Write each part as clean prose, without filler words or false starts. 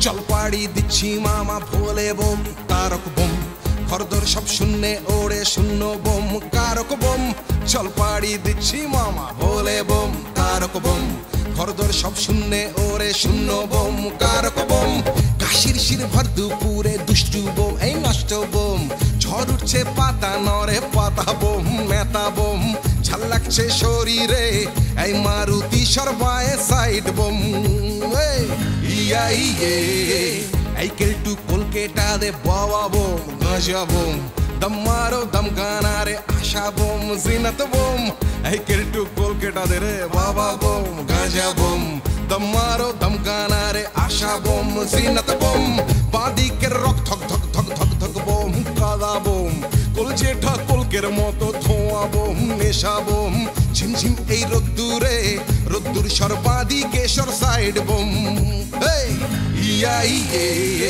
চল পাড়ি দিচ্ছি মামা ভোলে বোম তারক বোম খরদর সব শূন্যে ওড়ে শূন্য বোম কারক বোম চল পাড়ি দিচ্ছি মামা ভোলে বোম তারক বোম খরদর সব শূন্যে ওড়ে শূন্য বোম কারক বোম কাশির শির ভর দুপুরে দুষ্টু বোম এই নষ্ট বোম ঝড় উঠছে পাতা নরে পাতা বোম মেতা বোম ঝাল লাগছে শরীরে এই মারুতি সরবায় সাইড বোম ইয়া ইয়ে এই কেলটু কলকেটা দে বাবা বোম গাঁজা বোম দম মারো দম গানা রে আশা বোম জিনত বোম এই কেলটু কলকেটা দে রে বাবা বোম গাঁজা বোম দম মারো দম গানা রে আশা বোম জিনত বোম বাদিকের রক ধক ধক ধক ধক ধক বোম কাদা বোম কলজেঠা কলকের মতো ধোঁয়া বোম নেশা বোম ঝিমঝিম এই রোদ্দুরে রোদ্দুর সর্বাদিকে সর সাইড বোম ইয়া ইয়ে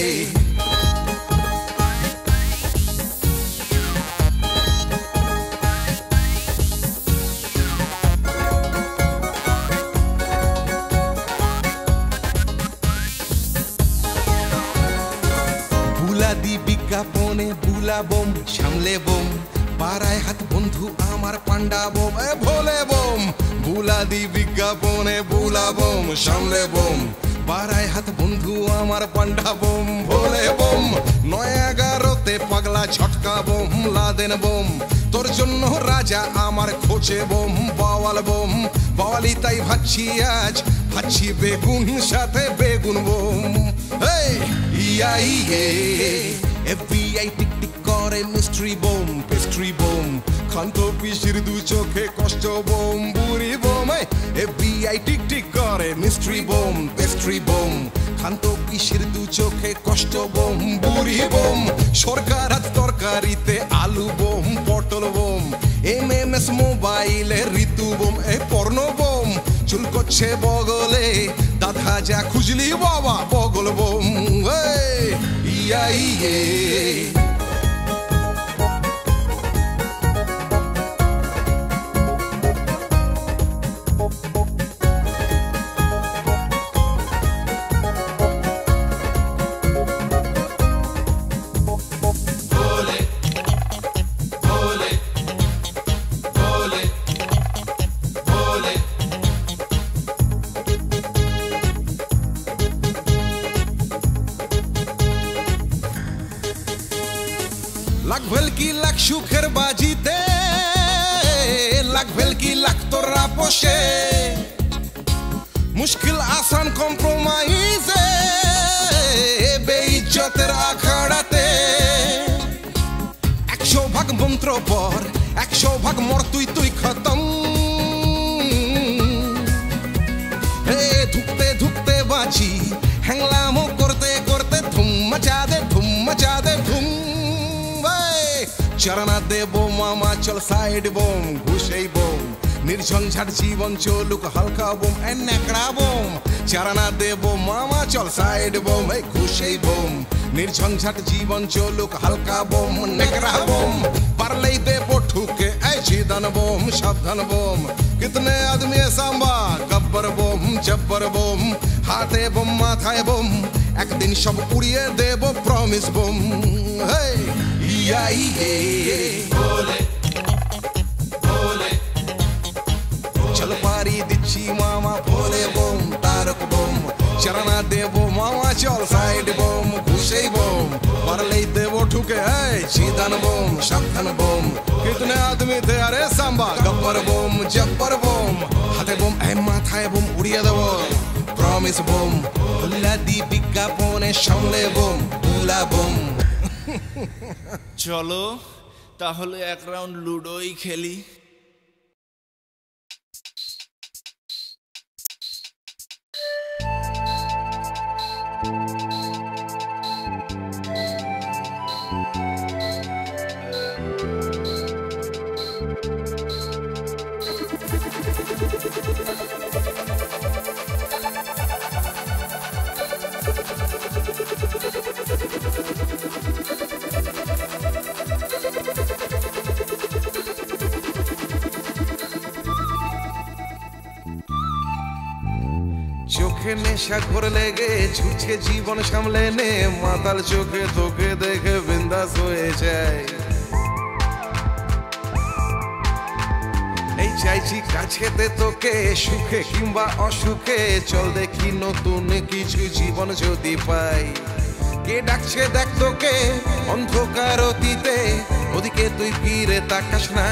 বুলাদি বিজ্ঞাপনে বুলা বোম সামলে বোম পাড়ায় হাত বন্ধু আমার পান্ডা বোম ভোলে বোম বুলাদি বিজ্ঞাপনে বুলা বোম সামলে বোম পাড়ায় হাত বন্ধু আমার পান্ডা বোম ভোলে বোম ৯/১১তে পাগলা ছটকা বোম লাদেন বোম তোর জন্য রাজা আমার খোঁচে বোম বাওয়াল বোম বাওয়ালি তাই ভাবছি আজ ভাবছি বেগুন সাথে বেগুন বোম ইয়া ইয়ে FBI টিক টিক করে মিস্ট্রি বোম পেস্ট্রি বোম খান্ত পিসির দু চোখে কষ্ট বোম বুড়ি বোম FBI টিক টিক করে মিস্ট্রি বোম পেস্ট্রি বোম খান্ত পিসির দু চোখে কষ্ট বোম বুড়ি বোম সরকার হাত তরকারিতে আলু বোম পটল বোম MMS মোবাইলে ঋতু বোম পর্ণ বোম চুল করছে বগলে দাদা যা খুঁজলি বাবা বগল বোম ইয়া ইয়ে লাখ ভেলকি লাখ সুখের বাজিতে লাখ ভেলকি লাখ তোরা পোষে মুশকিল আসান কম্প্রোমাইজে বেইজ্জতের আখাড়াতে ১০০ ভাগ মন্ত্র পর ১০০ ভাগ মর তুই তুই খতম ধুকতে ধুকতে বাঁচি হ্যাংলামো করতে করতে ধুম মচা দে ধুম মচা দে ধুম চরনা দেব মামা চল সাইড বোম ঘুষেই বোম নির্ঝঞ্ঝাট জীবন চলুক হালকা বোম নেকড়া বোম চরনা দেব মামা চল সাইড বোম ঘুষেই বোম নির্ঝঞ্ঝাট জীবন চলুক হালকা বোম নেকড়া বোম পারলেই দেব ঠুকে জিদান বোম সাবধান বোম কিতনে আদমি সাম্বা গব্বর বোম জব্বর বোম হাতে বোম মাথায় বোম একদিন সব উড়িয়ে দেব প্রমিস বোম ইয়া ইয়ে ভোলে ভোলে চল পাড়ি দিচ্ছি মামা ভোলে বোম তারক বোম চরনা দেব মামা চল সাইড বোম ঘুষেই বোম পারলেই দেব ঠুকে জিদান বোম সাবধান বোম কিতনে আদমি थे अरे सांबा गब्बर বোম জব্বর বোম হাতে বোম মাথায় বোম উড়িয়ে দেব প্রমিস বোম বুলাদি বিজ্ঞাপনে সামলে বোম বুলা বোম চলো তাহলে এক রাউন্ড লুডোই খেলি। চোখে নেশা করে লেগে ছুটছে জীবন সামলে নে মাতাল চোখে তোকে দেখে বিন্দাস হয়ে যায় এই চাইছি কাছেতে তোকে সুখে কিংবা অসুখে চল দেখি নতুন কিছু জীবন যদি পাই কে ডাকছে দেখ তোকে অন্ধকার অতীতে ওদিকে তুই ফিরে তাকাস না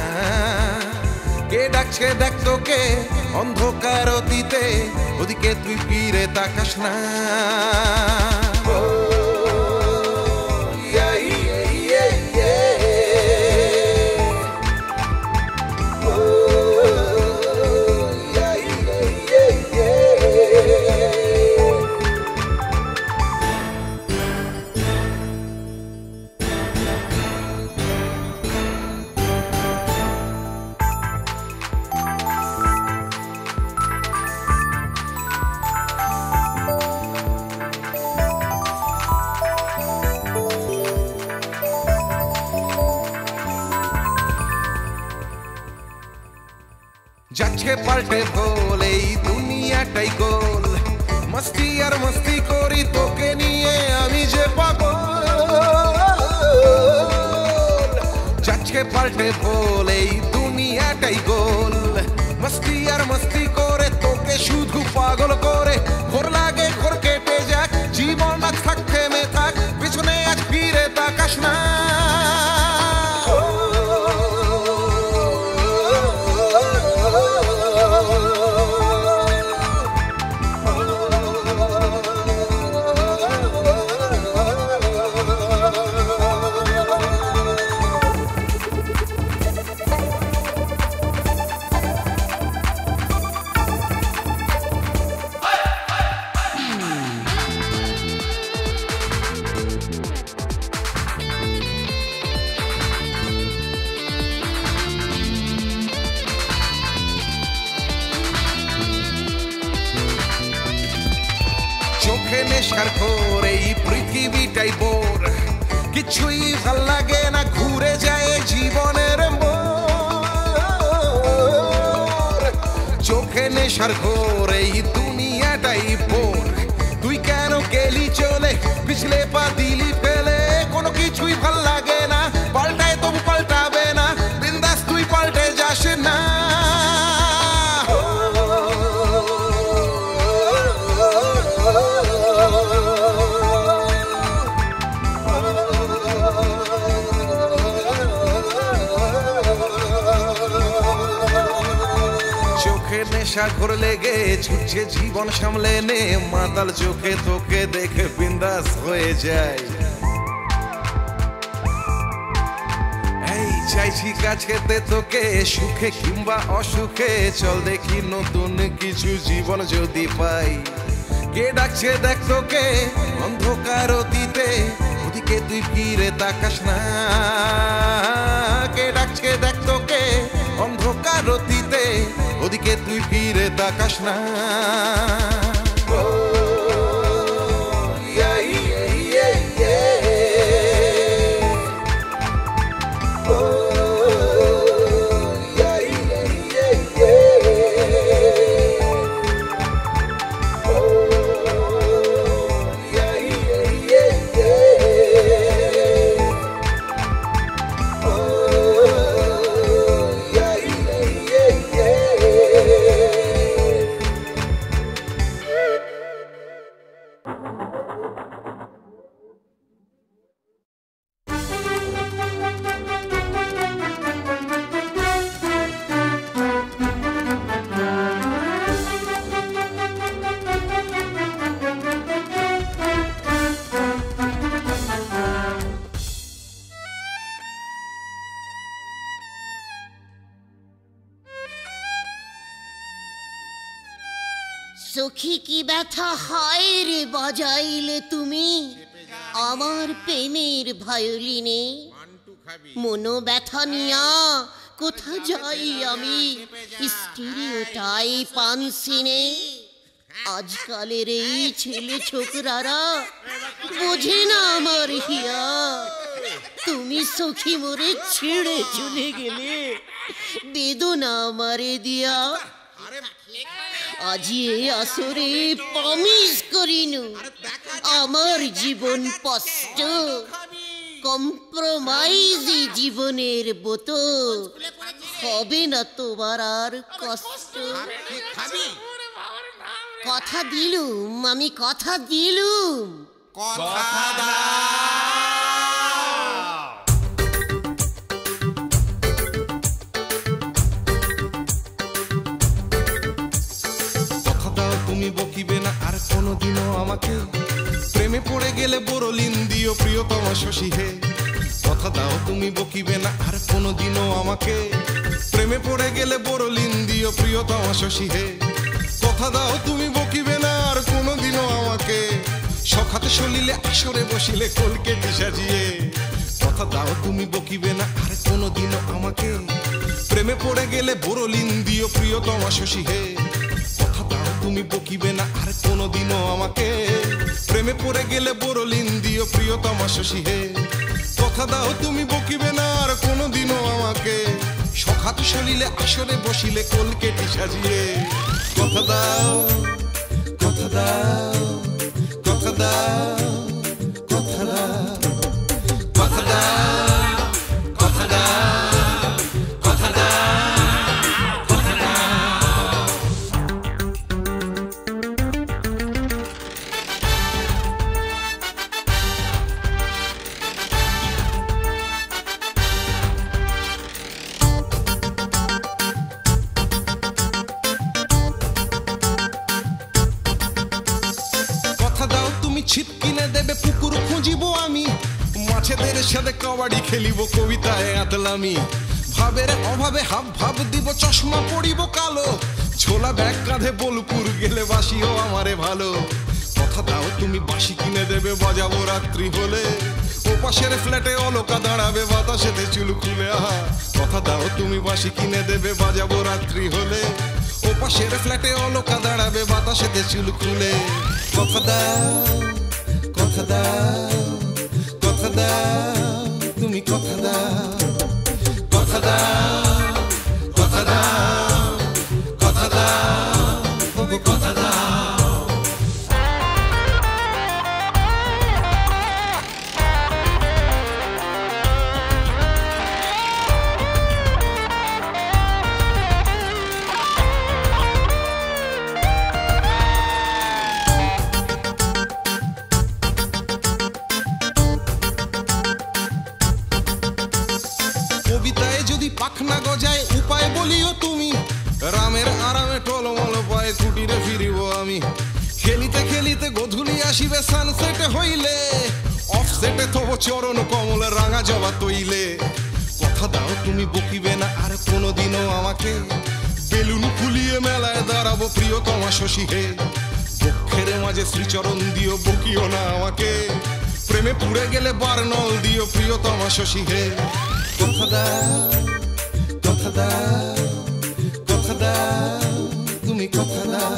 কে ডাকছে দেখ তোকে অন্ধকার অতীতে ওদিকে তুই ফিরে তাকাস না যাচ্ছে পাল্টে বল এই দুনিয়াটাই গোল মস্তি আর মস্তি করি তোকে নিয়ে আমি যে পাগল যাচ্ছে পাল্টে বল এই দুনিয়াটাই গোল মস্তি আর মস্তি করে তোকে শুধু পাগল করে ঘোর লাগে ঘোর কেটে যাক জীবন আজ থাক থেমে থাক পিছনে আজ ফিরে তাকাস না চোখে নেশার ঘোর এই পৃথিবীটাই বোর কিছুই ভাল লাগে না ঘুরে যায় জীবনের মোর চোখে নেশার ঘোর এই দুনিয়াটাই বোর তুই কেন গেলি চলে পিছলে পা দিলি ফেলে কোনো কিছুই ভাল লাগে না পাল্টায় তবু পাল্টাবে না বিন্দাস তুই পাল্টে যাস না নেশা করে লেগে ছুটছে জীবন সামলে নে মাতাল চোখে তোকে দেখে বিন্দাস হয়ে যায় এই চাইছি কাছেতে তোকে সুখে কিংবা অসুখে চল দেখি নতুন কিছু জীবন যদি পাই কে ডাকছে দেখ তোকে অন্ধকার অতীতে ওদিকে তুই ফিরে তাকাস না কে ডাকছে দেখ তোকে অন্ধকার অতীতে ওদিকে তুই ফিরে তাকাস না সখী কি ব্যথা হায় রে বাজাইলে তুমি আমার প্রেমের ভায়োলিনে মনো ব্যথা নিয়া কোথা যাই আমি স্টিরিওটাই পানসিনে আজকালের এই ছেলে ছোকরারা বোঝে না আমার হিয়া তুমি সখী মোরে ছেড়ে চলে গেলে বেদনা আমারে দিয়া আজি এই আসরে প্রমিস করিনু আমার জীবন স্পষ্ট কম্প্রোমাইজ জীবনের বোতল হবে না তোমার আর কষ্ট কথা দিলুম আমি কথা দিলুম তুমি বকিবে না আর কোনোদিনও আমাকে প্রেমে পড়ে গেলে বড়লিন দিও প্রিয়তম শশী হে কথা দাও তুমি বকিবে না আর কোনোদিনও আমাকে প্রেমে পড়ে গেলে বড়লিন দিও প্রিয়তম শশী হে কথা দাও তুমি বকিবে না আর কোনোদিনও আমাকে সখাতে সলিলে আসরে বসিলে কলকেটি সাজিয়ে কথা দাও তুমি বকিবে না আর কোনোদিনও আমাকে প্রেমে পড়ে গেলে বড়লিন দিও প্রিয়তম শশী হে তুমি বকিবে না আর কোনোদিনও আমাকে প্রেমে পড়ে গেলে বড়লিন দিও প্রিয়তমা শশী হে কথা দাও তুমি বকিবে না আর কোনোদিনও আমাকে সখাত সলিলে আসরে বসিলে কলকেটি সাজিয়ে কথা দাও কথা দাও কথা দাও কথা দাও কথা দাও কথা দাও কথা দাও ছিপ কিনে দেবে পুকুর খুঁজিব আমি মাছেদের সাথে কবাডি খেলিব কবিতায় আতলামি ভাবের অভাবে হাব ভাব দিব চশমা পড়িব কালো ছোলা ব্যাগ কাঁধে বোলপুর গেলে বাসিও আমারে ভালো কথা দাও তুমি বাঁশি কিনে দেবে বাজাবো রাত্রি হলে ওপাশের ফ্ল্যাটে অলকা দাঁড়াবে বাতাসেতে চুল খুলে আহা কথা দাও তুমি বাঁশি কিনে দেবে বাজাবো রাত্রি হলে ওপাশের ফ্ল্যাটে অলকা দাঁড়াবে বাতাসেতে চুল খুলে কথা দাও কথা দাও কথা দাও তুমি কথা দাও কথা দাও কথা দাও কথা দাও কথা দাও পাখনা গজায় উপায় বলিও তুমি রামের আরামে টলমল পায়ে কুটিরে ফিরিব আমি খেলিতে খেলিতে গধূলি আসিবে সানসেটে হইলে অফসেটে তব চরণ কমল রাঙা জবা তৈলে কথা দাও তুমি বকিবে না আর কোনোদিনও আমাকে বেলুন ফুলিয়ে মেলায় দাঁড়াবো প্রিয়তমা শশী হে বক্ষের মাঝে শ্রীচরণ দিও বকিও না আমাকে প্রেমে পুড়ে গেলে বারনল দিও প্রিয়তমা শশী হে কথা দাও কথা দাও কথা দাও তুমি কথা দাও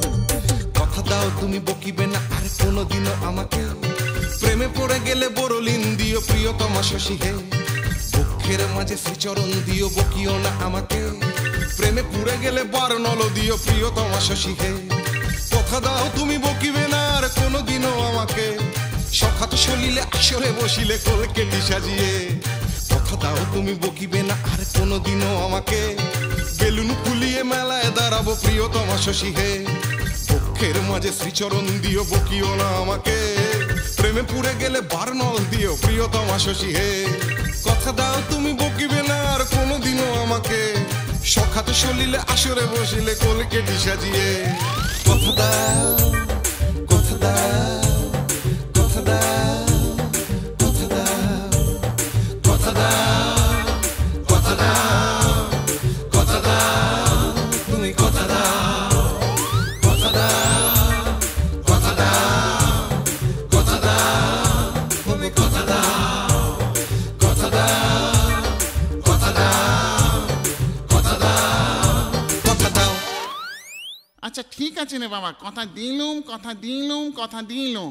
কথা দাও তুমি বকিবে না আর কোনোদিনও আমাকে প্রেমে পড়ে গেলে বড়লিন দিও প্রিয়তমা শশী হে বক্ষের মাঝে শ্রীচরণ দিও বকিও না আমাকে প্রেমে পুড়ে গেলে বারনল দিও প্রিয়তমা শশী হে কথা দাও তুমি বকিবে না আর কোনোদিনও আমাকে সখাত সলিলে আসরে বসিলে কলকেটি সাজিয়ে কথা দাও তুমি বকিবে না আর কোনোদিনও আমাকে বেলুন ফুলিয়ে মেলায় দাঁড়াবো প্রিয়তমা শশী হে বক্ষের মাঝে শ্রীচরণ দিও বকিও না আমাকে প্রেমে পুড়ে গেলে বারনল দিও প্রিয়তমা শশী হে কথা দাও তুমি বকিবে না আর কোনোদিনও আমাকে সখাত সলিলে আসরে বসিলে কলকেটি সাজিয়ে কথা দাও কথা দাও কথা দাও কথা দাও কথা দাও কথা দাও কথা দাও তুমি কথা দাও কথা দাও কথা দাও কথা দাও তুমি কথা দাও কথা দাও কথা দাও কথা দাও কথা দাও আচ্ছা ঠিক আছে রে বাবা কথা দিলুম কথা দিলুম কথা দিলুম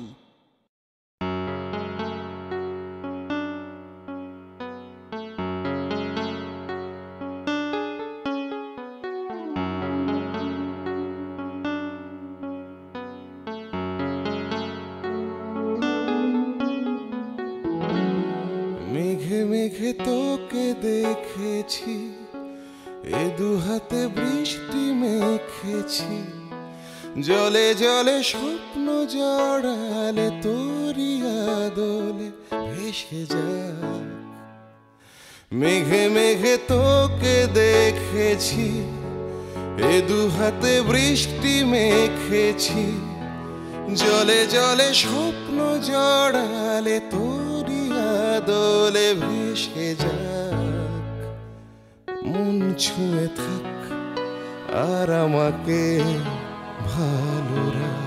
মেঘে তোকে দেখেছি, এ দু হাতে বৃষ্টি মেখেছি, জলে জলে স্বপ্ন জড়ালে তোরি আদলে ভেসে যাক। মেঘে মেঘে তোকে দেখেছি, এ দু হাতে বৃষ্টি মেখেছি, জলে জলে স্বপ্ন জড়ালে তোরি আদলে ভেসে যাক। মন ছুঁয়ে থাক আর আমাকে ভালো রাখ।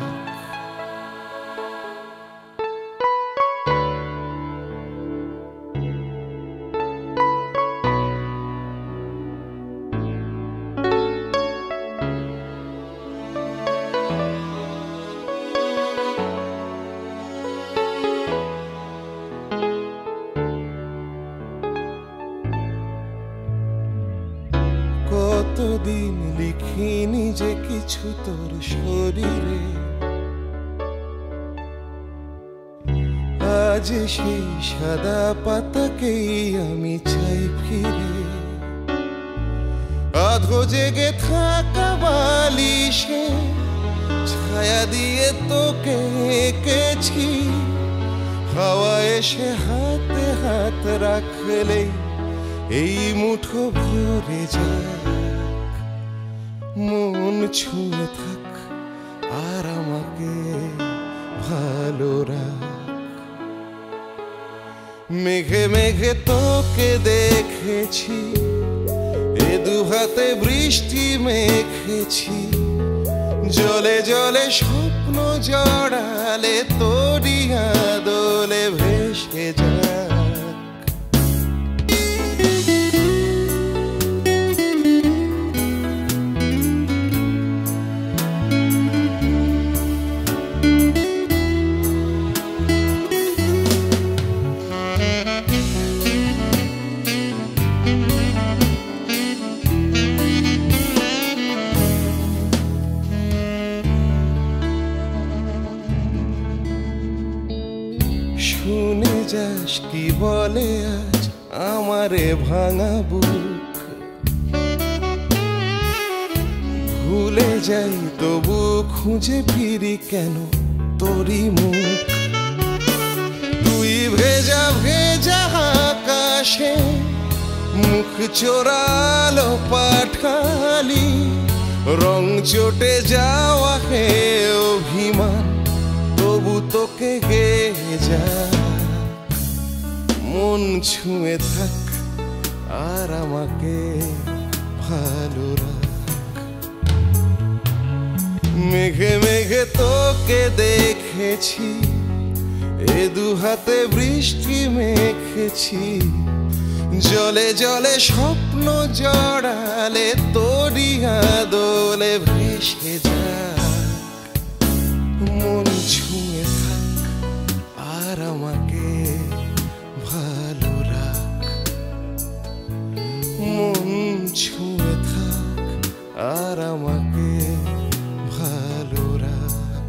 কতদিন লিখিনি যে কিছু তোর শরীরে, আজ সেই সাদা পাতাকেই আমি চাই ফিরে। আধো জেগে থাকা বালিশে ছায়া দিয়ে তোকে এঁকেছি, হাওয়া এসে হাতে হাত রাখলেই এই মুঠো ভরে যাক। মন ছুঁয়ে থাক আর আমাকে ভালো রাখ। মেঘে মেঘে তোকে দেখেছি, এ দু হাতে বৃষ্টি মেখেছি, জলে জলে স্বপ্ন জড়ালে তোরি আদলে ভেসে যাক। শুনে যাস কি বলে আজ আমারে ভাঙা বুক, ভুলে যাই তবু খুঁজে ফিরি কেন তোরি মুখ। তুই ভেজা ভেজা আকাশে মুখ চোরালো পাঠালি, রং চটে যাওয়া হে অভিমান তবু তোকে গেয়ে যাক। মন ছুঁয়ে থাক আর আমাকে ভালো রাখ। মেঘে মেঘে তোকে দেখেছি, এ দু হাতে বৃষ্টি মেখেছি, জলে জলে স্বপ্ন জড়ালে তোরি আদলে ভেসে যাক। মন ছুঁয়ে থাক আর আমাকে ভালো রাখ। মন ছুঁয়ে থাক আর আমাকে ভালো রাখ।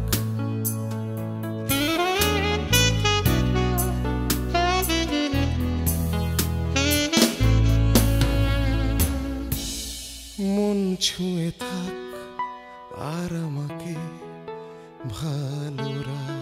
মন ছুঁয়ে থাক আর আমাকে ভালো রাখ।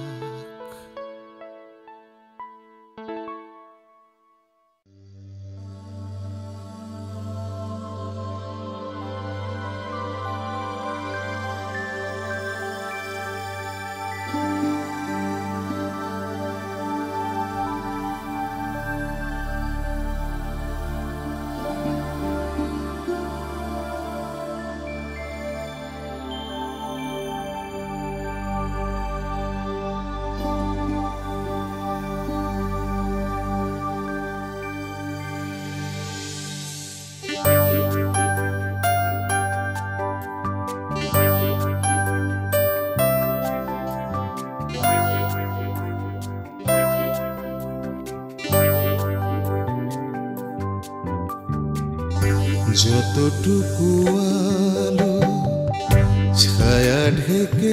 যতটুকু আলো ছায়া ঢেকে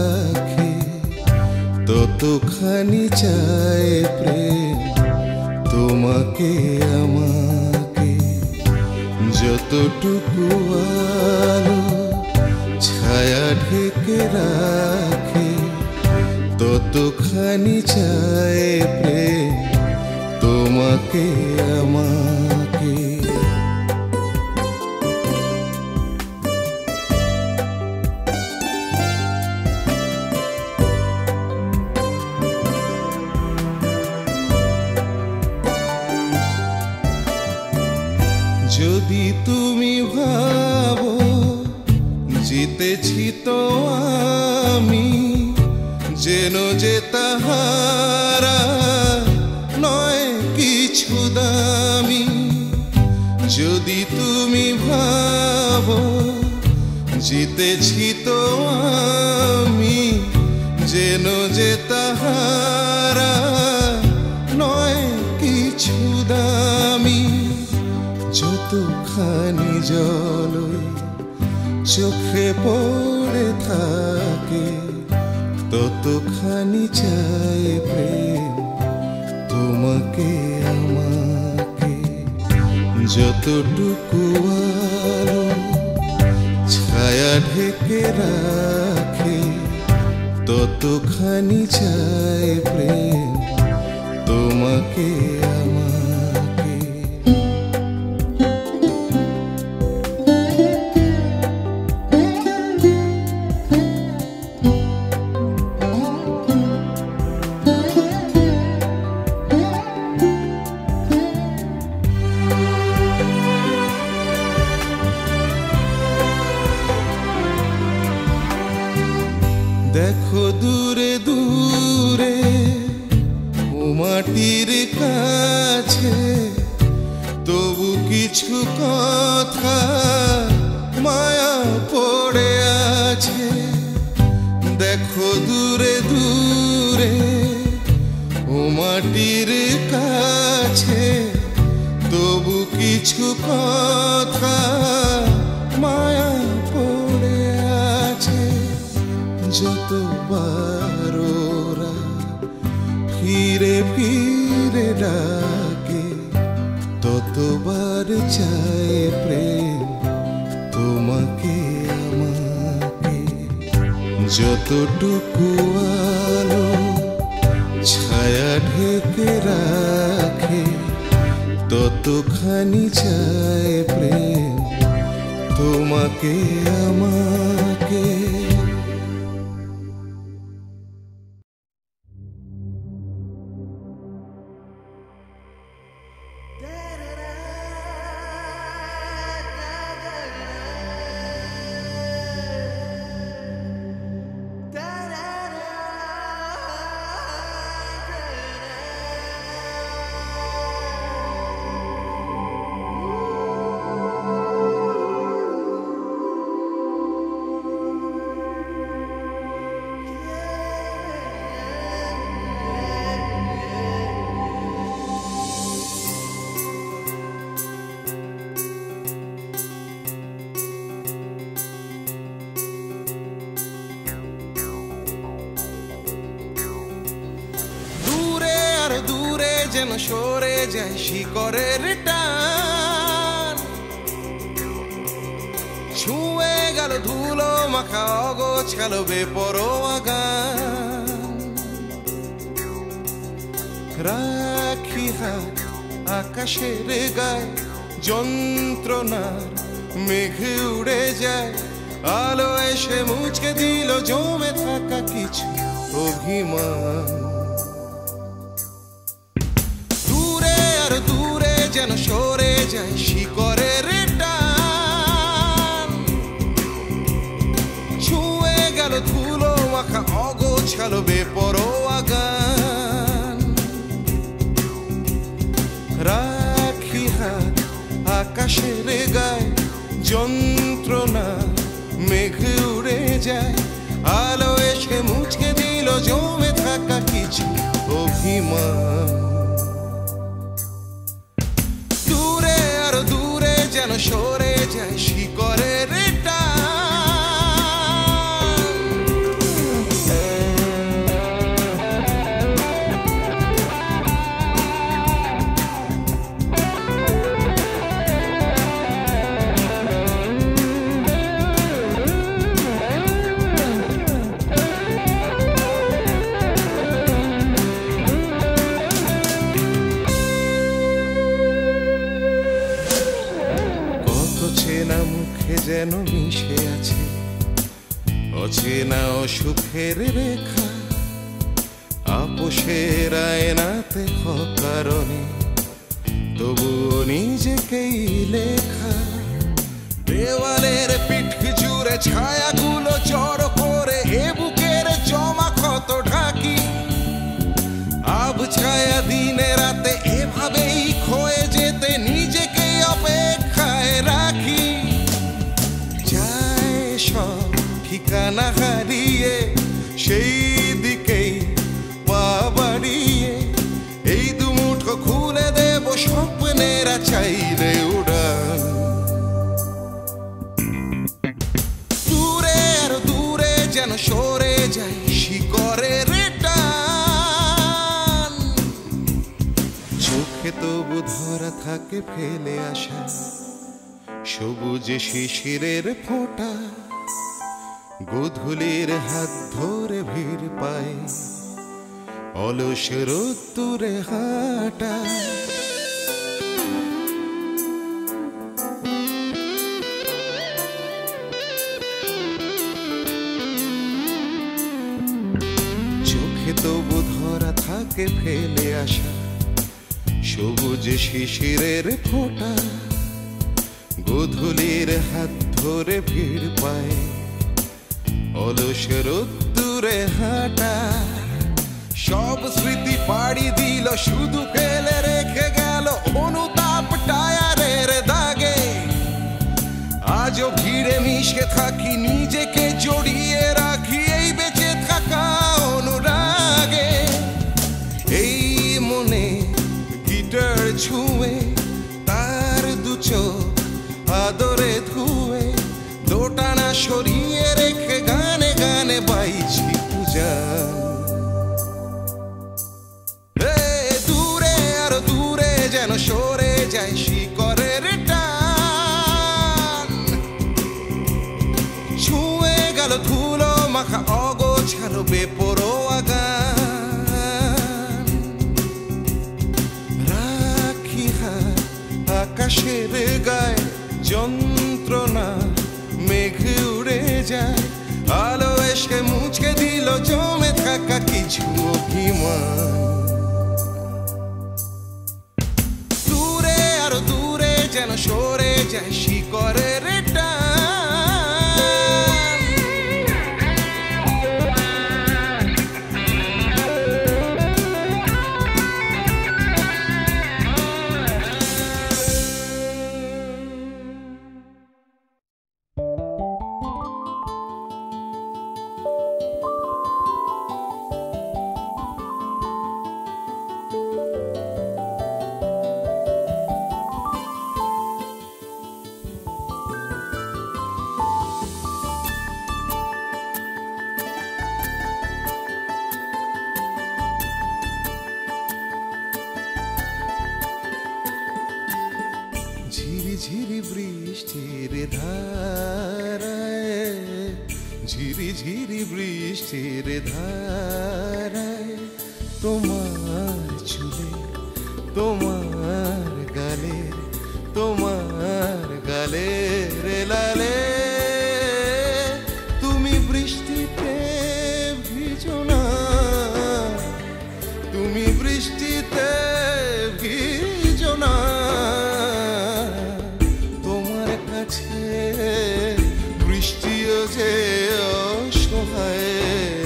রাখে, ততখানি চায় প্রেম তোমাকে আমাকে যতটুকু আলো ছায়া ঢেকে রাখে ততখানি চায় প্রেম তোমাকে আমাকে। যদি তুমি ভাবো জিতেছি তো আমি, যেন যে তাহারা নয় কিছু দামি। যদি তুমি ভাবো জিতেছি তো আমি, যেন যে তাহারা নয় কিছু দামি। যতখানি জল চোখে পড়ে থাকে ততখানি চায় প্রেম তোমাকে আমাকে। যতটুকু আলো ছায়া ঢেকে রাখে ততখানি চায় প্রেম তোমাকে আমাকে। দেখো দূরে দূরে ও মাটির কাছে, তবু কিছু কথা মায়া পড়ে আছে। দেখো দূরে দূরে ও মাটির কাছে, তবু কিছু কথা মায়া পড়ে আছে। যতবার ওরা ফিরে ফিরে ডাকে ততবার চায় প্রেম তোমাকে আমাকে। যতটুকু আলো ছায়া ঢেকে রাখে ততখানি চায় প্রেম তোমাকে আমাকে। যেন সরে যায় শিকড়ের টান, ছুঁয়ে গেল ধুলো মাখা অগোছাল বেপরোয়া গান। রাখি হাত আকাশের গায়ে, যন্ত্রণার মেঘ উড়ে যায়, আলো এসে মুছকে দিল জমে থাকা কিছু অভিমান। দূরে যেন সরে যায় শিকড়ের টান, ছুঁয়ে গেল ধুলো মাখা অগোছাল বেপরোয়া গান। রাখি হাত আকাশের গায়ে, যন্ত্রণা মেঘ উড়ে যায়, আলো এসে মুছকে দিল জমে থাকা কিছু অভিমান। যেন সরে যায় শিকড়ের টান। সুখের রেখা আপোষের আয়নাতে কারণে তবুও নিজেকেই লেখা দেওয়ালের পিঠ জুড়ে ছায়াগুলো জড়ো করে এ বুকের জমা ক্ষত ঢাকি আব ছায়া দিনে রাতে এভাবেই ক্ষয়ে যেতে নিজেকে অপেক্ষায় রাখি যায় সব ঠিকানা হারিয়ে সেই দিকেই পা বাড়িয়ে এই দুমুঠো খুলে দেব স্বপ্নেরা চাইলে উড়ান দূরে আর দূরে যেন সরে যায় শিকড়ের টান চোখে তবু ধরা থাকে ফেলে আসা সবুজ শিশিরের ফোঁটা গোধূলির হাত ধরে ভিড় পায় অলস রোদ্দুরে হাঁটা চোখে তবু ধরা থাকে ফেলে আসা সবুজ শিশিরের ফোঁটা গোধূলির হাত ধরে ভিড় পায় অলস রোদ্দুরে হাঁটা সব স্মৃতি পাড়ি দিল শুধু ফেলে রেখে গেল অনুতাপ টায়ারের দাগে আজও ভিড়ে মিশে থাকি নিজেকে জড়িয়ে রাখি এই বেঁচে থাকা অনুরাগে এই মনে গিটার ছুঁয়ে তার দু চোখ আদরে ধুয়ে দোটানা সরিয়ে রেখে গানে গানে বাইছি পূজা দূরে আর দূরে যেন সরে যায় শিকড়ের টান ছুঁয়ে গেল ধুলো মাখা অগোছালো বেপরোয়া গান রাখি হাত আকাশের গায়ে যন্ত্রণা মেঘ উড়ে যায় আলো এসে মুছকে দিল জমে থাকা কিছু অভিমান দূরে আর দূরে যেন সরে যায় শিকড়ের টান ঝিরি বৃষ্টির ধারায় ঝিরি ঝিরি বৃষ্টির ধারায় তোমার চুলে তোমার গালের লালে তুমি বৃষ্টিতে ভিজো না তুমি বৃষ্টিতে ভিজো না বৃষ্টিও যে অসহায়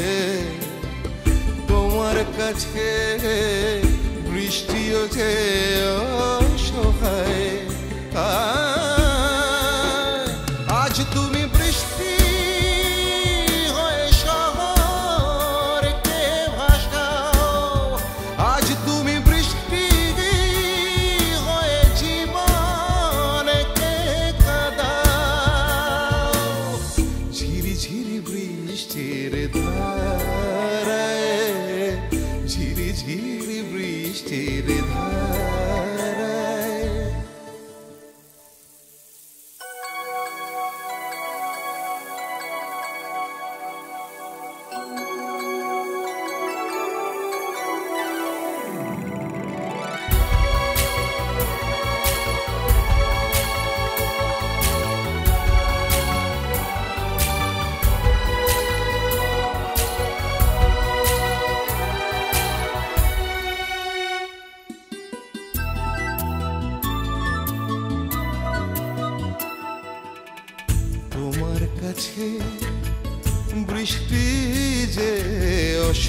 তোমার কাছে বৃষ্টিও যে অসহায় আজ তুমি বৃষ্টি হয়ে শহরকে ভাসাও আজ তুমি বৃষ্টি হয়ে জীবনকে কাঁদাও ঝিরি ঝিরি বৃষ্টির ধারায় ঝিরি ঝিরি বৃষ্টির ধারায়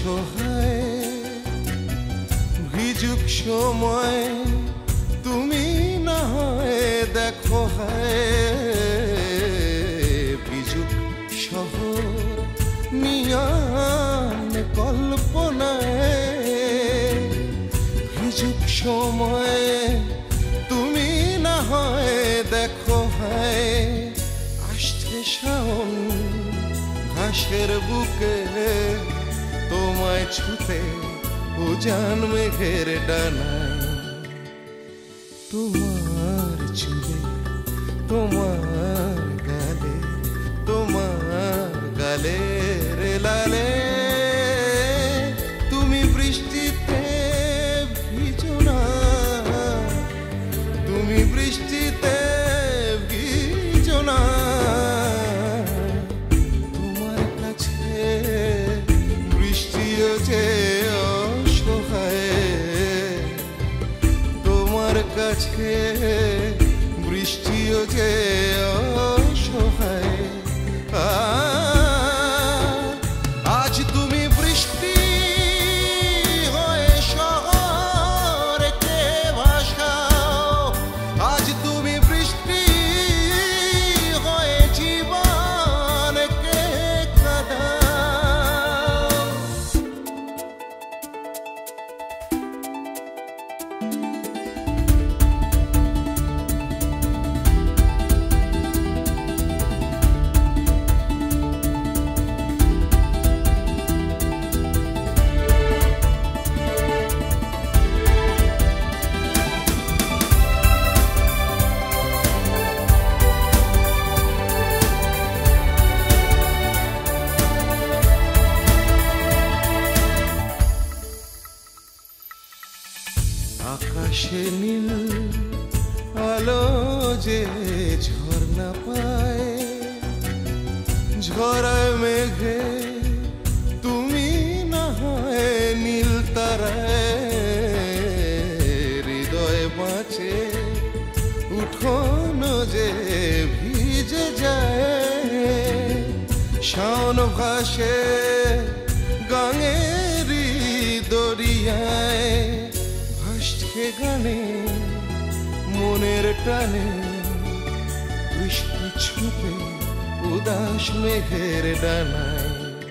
অসহায় ভিজুক সময় তুমি না হয় দেখো হায় ভিজুক শহর নিয়ান কল্পনায় ভিজুক সময় তুমি না হয় দেখো হায় আসছে শাওন ঘাসের বুকে তোমায় ছুতে উজান মেঘের ডানায় তোমার চুলে তোমার গালে রে লালে তুমি বৃষ্টিতে ভিজো না তুমি বৃষ্টিতে ভিজো না তোমার কাছে বৃষ্টিও যে অসহায় তোমার কাছে বৃষ্টিও যে অসহায় আজ তুমি বৃষ্টি হয়ে শহরকে ভাসাও আজ তুমি বৃষ্টি হয়ে জীবনকে কাঁদাও আকাশে নীল আলো যে ঝর্ণা পায় ঝরায় মেঘে তুমি না হয় নীল তারায় হৃদয় বাঁচে উঠোন যে ভিজে যায় শাওন ভাসে গাঙেরি দরিয়ায় ভাসছে গানে মনের টানে বৃষ্টি ছুপে উদাস মেঘের ডানায়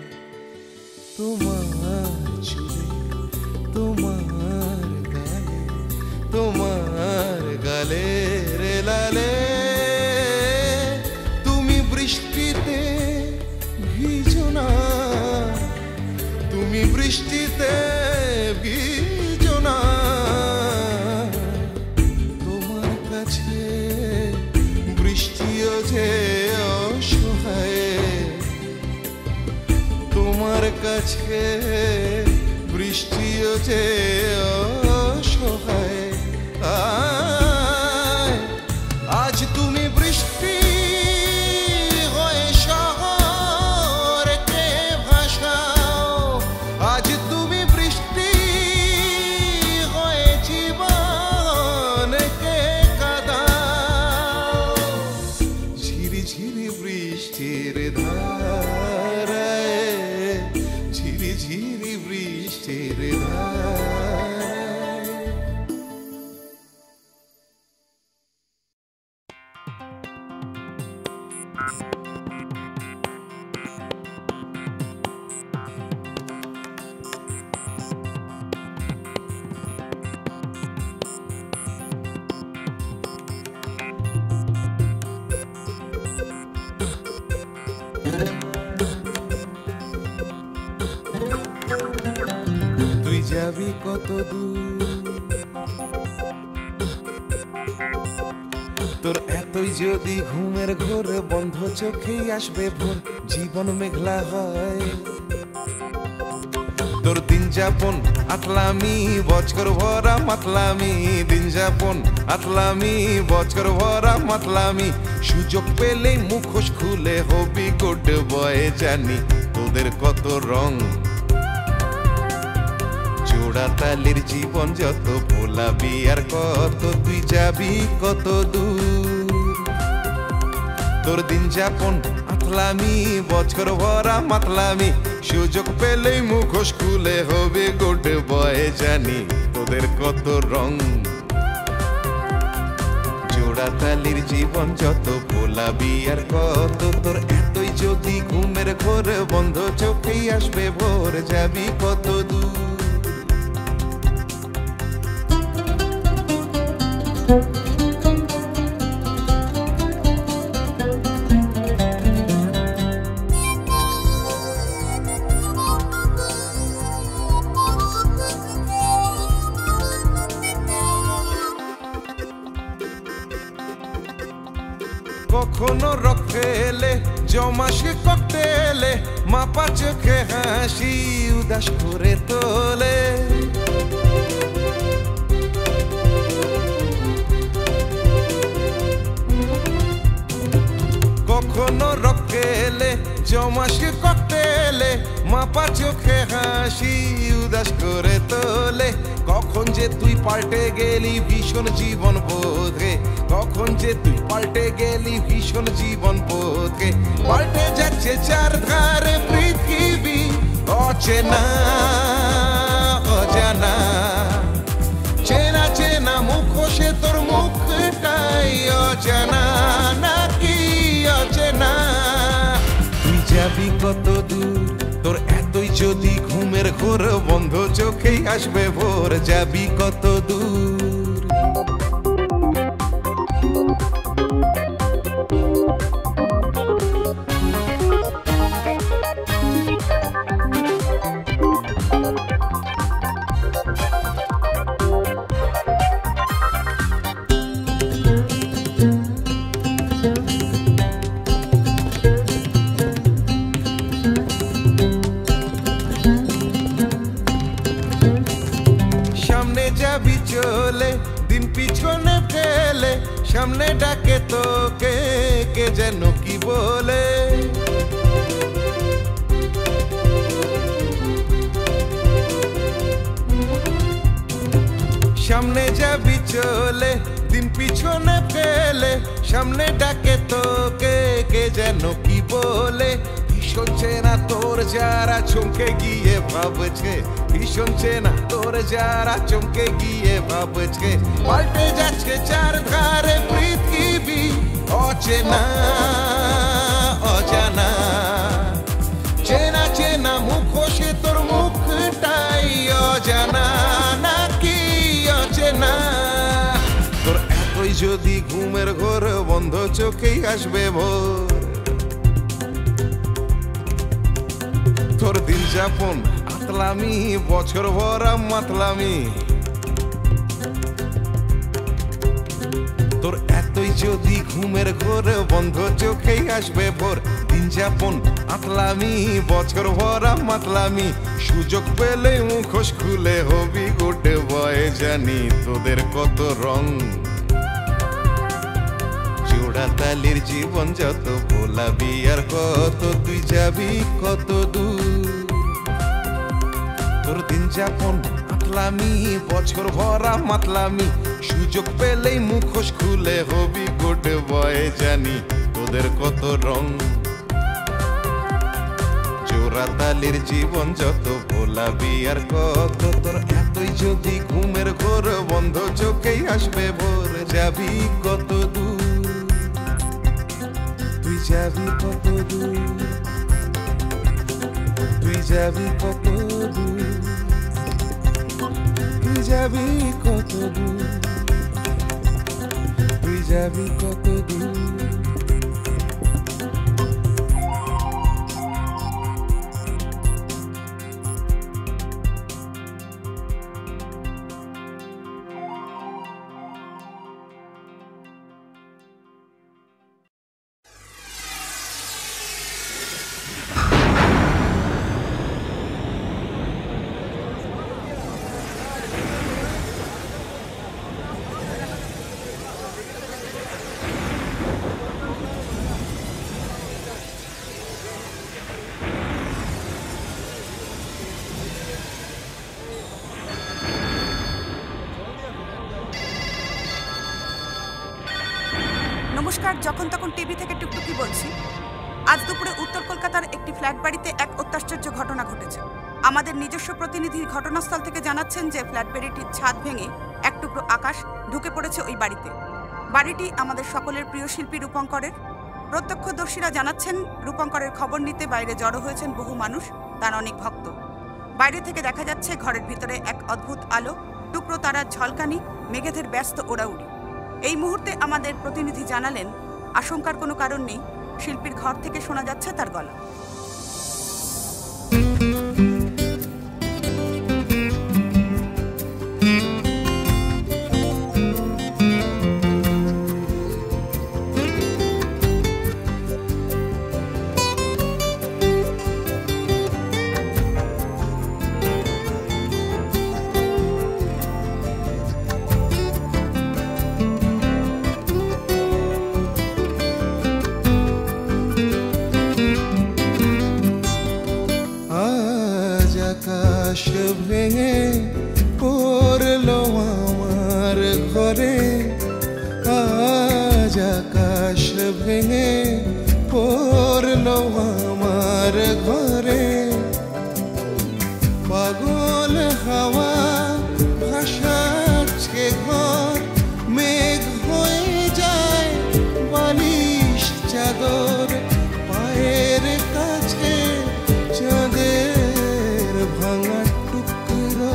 তোমার চুলে তোমার গালে রে লালে তুমি বৃষ্টিতে ভিজো না তুমি বৃষ্টিতে ভিজো না তোমার কাছে বৃষ্টিও যে অসহায় তোমার কাছে বৃষ্টিও যে অসহায় আজ তুমি বৃষ্টি হয়ে শহরকে ভাসাও আজ তুমি বৃষ্টি হয়ে জীবনকে কাঁদাও ঝিরি ঝিরি বৃষ্টির ধারায় ঝিরি ঝিরি বৃষ্টির ধারায় তুই যাবি কত দূর তোর এতই যদি ঘুমের ঘোরে বন্ধ চোখেই আসবে ভোর জীবন মেঘলা হয় তোর দিন যাপন আতলামি বছর ভরা মাতলামি দিন যাপন আতলামি বছর ভরা মাতলামি সুযোগ পেলেই মুখোশ খুলে হবি গুড বয় জানি তোদের কত রং জোড়া তালির জীবন যত ভোলাবি আর কত তুই যাবি কত দূর তোর দিন যাপন আতলামি বছর ভরা মাতলামি সুযোগ পেলেই মুখোশ খুলে হবে গুড বয় জানি তোদের কত রং জোড়া তালির জীবন যত ভোলাবি আর কত তোর এতই যদি ঘুমের ঘোর বন্ধ চোখেই আসবে ভোর যাবি কত দূর কখনো রক্ষেলে জমাসে ককটেলে মাপা চোখে হাসি উদাস করে তোলে কখনো রক্ষেলে জমাসে ককটেলে মাপা চোখে হাসি উদাস করে তোলে কখন যে তুই পাল্টে গেলি ভীষণ জীবন বোধে কখন যে তুই পাল্টে গেলি ভীষণ জীবন বোধে পাল্টে যাচ্ছে চারধারে পৃথিবী অচেনা অজানা চেনা চেনা মুখোশে তোর মুখটাই অজানা নাকি অচেনা তুই যাবি কত দূর তোর এতই যদি ঘুমের ঘোর বন্ধ চোখেই আসবে ভোর যাবি কত দূর যাবি চলে দিন পিছনে ফেলে সামনে ডাকে তোকে কে যেন কি বলে সামনে যাবি চলে দিন পিছনে ফেলে সামনে ডাকে তোকে কে যেন কি বলে ভীষণ চেনা তোর যারা চমকে গিয়ে ভাবছে ভীষণ চেনা তোর যারা চমকে গিয়ে ভাবছে পাল্টে যাচ্ছে চারধারে পৃথিবী অচেনা অজানা চেনা চেনা মুখোশে তোর মুখটাই অজানা নাকি অচেনা তোর এতই যদি ঘুমের ঘোর বন্ধ চোখেই আসবে ভোর তোর দিন যাপন আতলামি বছর ভরা মাতলামি তোর এতই যদি ঘুমের ঘোর বন্ধ চোখেই আসবে ভোর দিন যাপন আতলামি বছর ভরা মাতলামি সুযোগ পেলে মুখোশ খুলে হবি গুড বয় জানি তোদের কত রং জোড়া তালির জীবন যত ভোলাবি আর কত তুই যাবি কত দূর তোর দিন যাপন আতলামি বছর ভরা মাতলামি সুযোগ পেলেই মুখোশ খুলে হবি গুড বয় জানি তোদের কত রং জোড়া তালির জীবন যত ভোলাবি আর কত তোর এতই যদি ঘুমের ঘোর বন্ধ চোখেই আসবে ভোর যাবি কত দূর তুই যাবি কত দূর তুই যাবি কত দূর তুই যাবি কত দূর তুই যাবি কত দূর নমস্কার, যখন তখন টিভি থেকে টুকটুকি বলছি। আজ দুপুরে উত্তর কলকাতার একটি ফ্ল্যাট বাড়িতে এক অত্যাশ্চর্য ঘটনা ঘটেছে। আমাদের নিজস্ব প্রতিনিধি ঘটনাস্থল থেকে জানাচ্ছেন যে ফ্ল্যাট বাড়িটির ছাদ ভেঙে এক টুকরো আকাশ ঢুকে পড়েছে ওই বাড়িতে। বাড়িটি আমাদের সকলের প্রিয় শিল্পী রূপঙ্করের। প্রত্যক্ষদর্শীরা জানাচ্ছেন রূপঙ্করের খবর নিতে বাইরে জড়ো হয়েছেন বহু মানুষ, তার অনেক ভক্ত। বাইরে থেকে দেখা যাচ্ছে ঘরের ভিতরে এক অদ্ভুত আলো, টুকরো তারার ঝলকানি, মেঘেদের ব্যস্ত ওড়াউড়ি। এই মুহূর্তে আমাদের প্রতিনিধি জানালেন আশঙ্কার কোনো কারণ নেই, শিল্পীর ঘর থেকে শোনা যাচ্ছে তার গলা। আকাশ ভেঙে পড়লো আমার ঘরে, আজ আকাশ ভেঙে পড়লো আমার ঘরে। পাগল হাওয়া ভাসাচ্ছে ঘর, মেঘ হয়ে যায় বালিশ চাদর, পায়ের কাছে চাঁদের ভাঙা টুকরো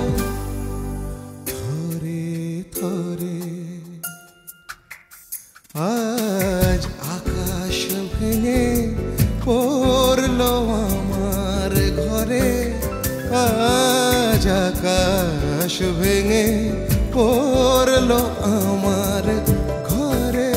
থরে থরে। আজ আকাশ ভেঙে পড়লো আমার ঘরে, আজ আকাশ ভেঙে পড়লো আমার ঘরে।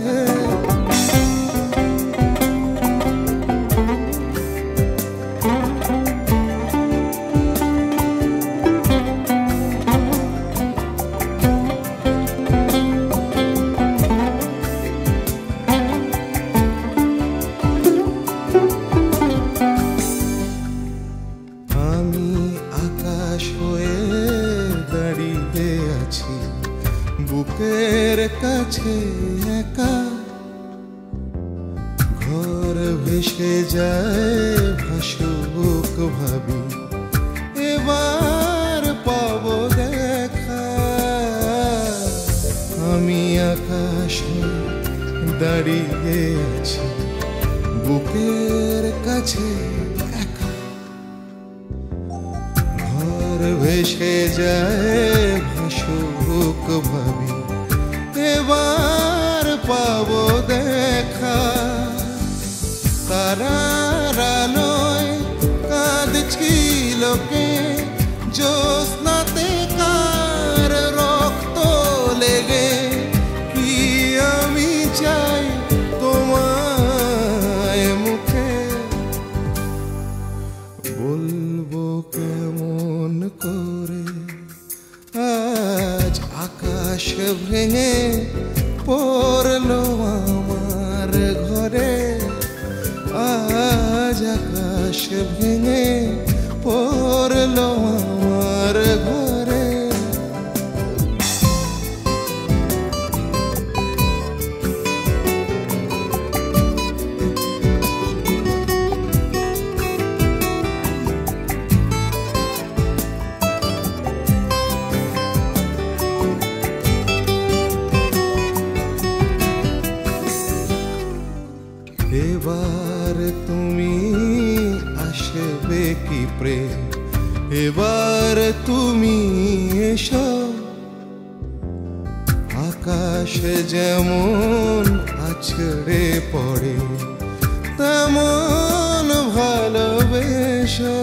আমি আকাশ হয়ে দাঁড়িয়ে আছি বুকের কাছে একা, ঘর ভেসে যায় ভাসুক ভাবি, এবার পাবো দেখা। আমি আকাশ হয়ে দাঁড়িয়ে আছি বুকের কাছে একা, ঘর ভেসে যায় ভাসুক ভাবি, এবার পাবো দেখা। তারার আলোয় কাঁদছিল কে, জ্যোৎস্নাতে কার রক্ত লেগে, কি আমি চাই তোমায় মুখে বলবো কেমন করে। আজ আকাশ ভেঙে পড়লো আমার ঘরে, আজ আকাশ ভেঙে পড়লো আমার ঘরে। এবার তুমি আসবে কি প্রেম, এবার তুমি এসো। আকাশ যেমন আছড়ে পড়ে তেমন ভালোবেসো।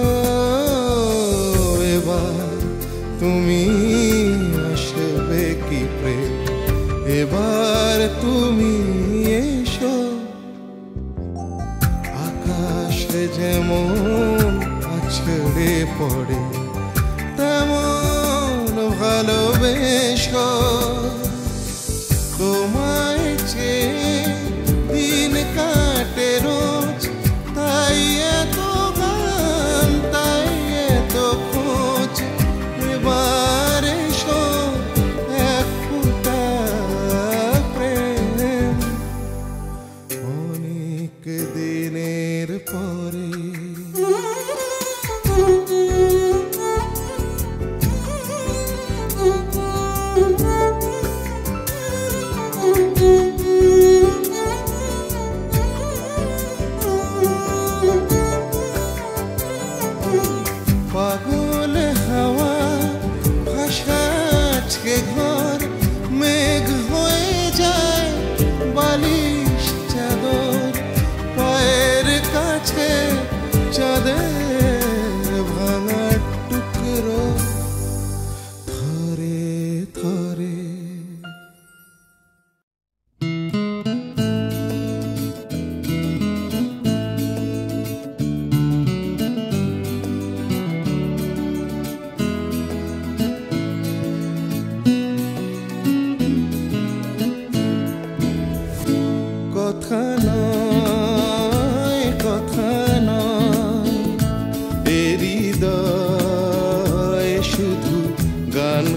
এবার তুমি আসবে কি প্রেম, এবার তুমি এসো। আকাশ যেমন আছড়ে পড়ে তেমন ভালোবেসো। তোমায় চেয়ে দিন কাটে রোজ, তাই এত গান, তাই এত খোঁজ। এবার এসো এক ফোঁটা প্রেম, অনেক দিনের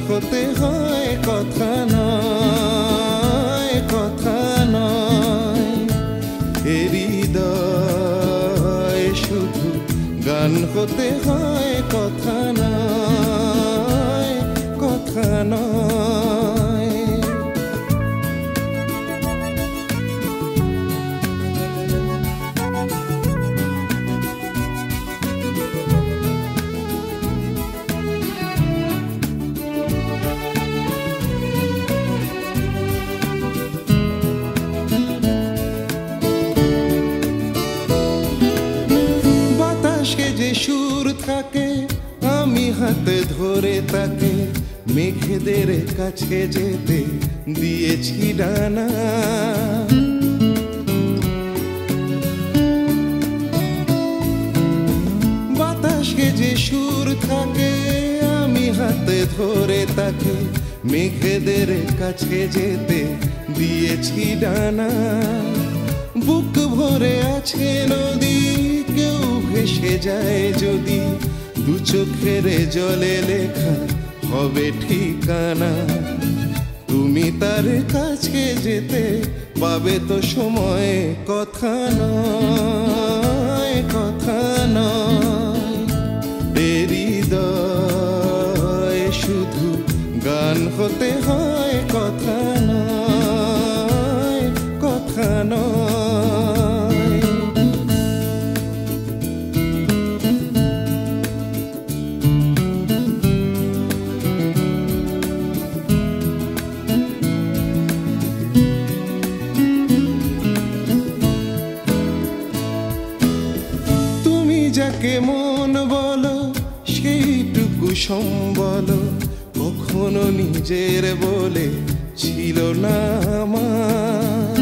হতে হয় কথা নয়, কথা নয়। এ হৃদয় শুধু গান হতে হয় কথা নয়, কথা নয়। বাতাসে যে সুর থাকে আমি হাতে ধরে তাকে মেঘেদের কাছে যেতে দিয়েছি ডানা। বাতাসে যে সুর থাকে আমি হাতে ধরে তাকে মেঘেদের কাছে যেতে দিয়েছি ডানা। বুক ভরে আছে নদী, কেউ ভেসে যায় যদি, দু চোখের জলে লেখা হবে ঠিকানা। তুমি তার কাছে যেতে পাবে তো সময়, কথা নয়, কথা নয়। এ হৃদয় শুধু গান হতে হয় কথা নয়, কথা নয়। তুমি যাকে মন বলো সেইটুকু সম্বল কখনো নিজের বলে ছিল না আমার।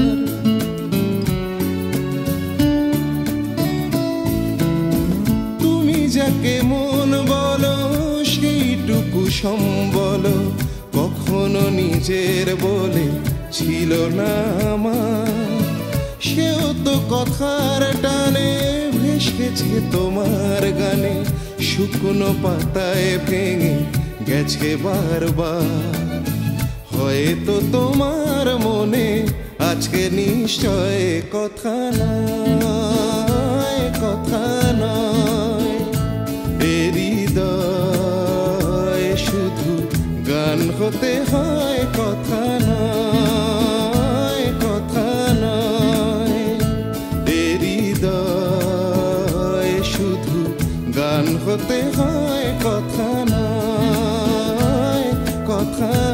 তুমি যাকে মন বলো সেইটুকু সম্বল কখনো নিজের বলে ছিল না আমার। সেও তো কথার টানে ভেসেছে তোমার গানে, শুকনো পাতায় ভেঙে গেছে বারবার। হয়তো তোমার মনে আছে নিশ্চয় কথা নয়, কথা নয়। এ হৃদয় শুধু গান হতে হয় কথা নয়, কথা নয়। এ হৃদয় শুধু গান হতে হয় কথা নয়, কথা